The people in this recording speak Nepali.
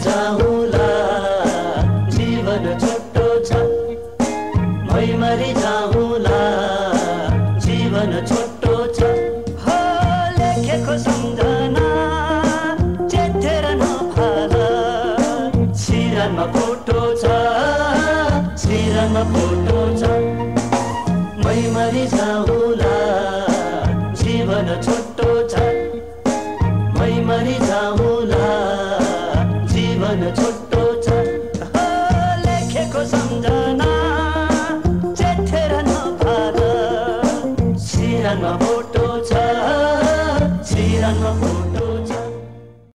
जाउँला जीवन छोटो छ मै मरि जाउँला जीवन छोटो छ हो लेखेको सम्झना चेतेर नफाल सिरानमा फोटो छ सिरानमा फोटो छ मै मरि जाउँला जीवन छोटो छ मै मरि जाउँला जीवन छोटो छ हो लेखेको सम्झना चेतेर नफाल सिरानमा